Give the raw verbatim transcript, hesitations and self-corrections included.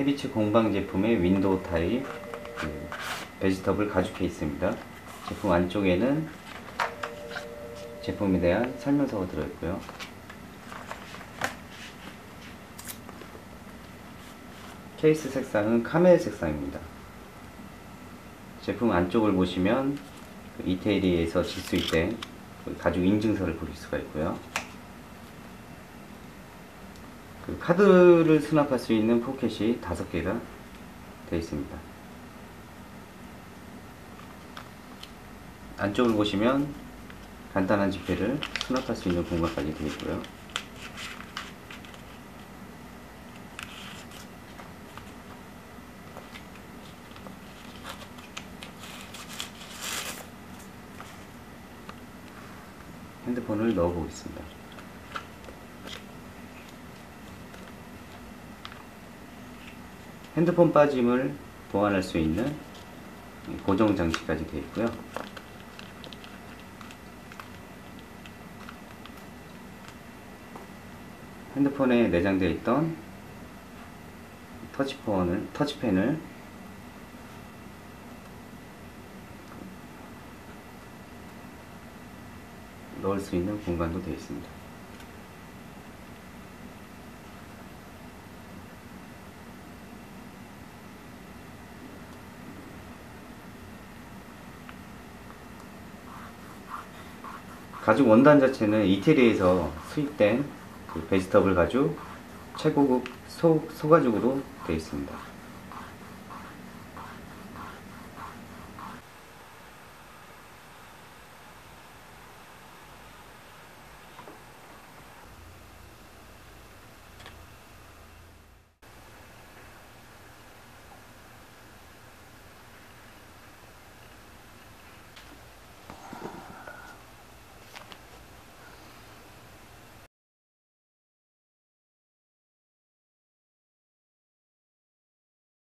헤비츠 공방 제품의 윈도우 타입 그 베지터블 가죽 케이스입니다. 제품 안쪽에는 제품에 대한 설명서가 들어있고요. 케이스 색상은 카멜 색상입니다. 제품 안쪽을 보시면 그 이태리에서 집수입된 그 가죽 인증서를 보실 수가 있고요. 그 카드를 수납할 수 있는 포켓이 다섯 개가 되어 있습니다. 안쪽을 보시면 간단한 지폐를 수납할 수 있는 공간까지 되어 있고요. 핸드폰을 넣어 보겠습니다. 핸드폰 빠짐을 보완할 수 있는 고정 장치까지 되어 있고요. 핸드폰에 내장되어 있던 터치폰을, 터치펜을 넣을 수 있는 공간도 되어 있습니다. 가죽 원단 자체는 이태리에서 수입된 그 베지터블 가죽 최고급 소, 소가죽으로 되어 있습니다.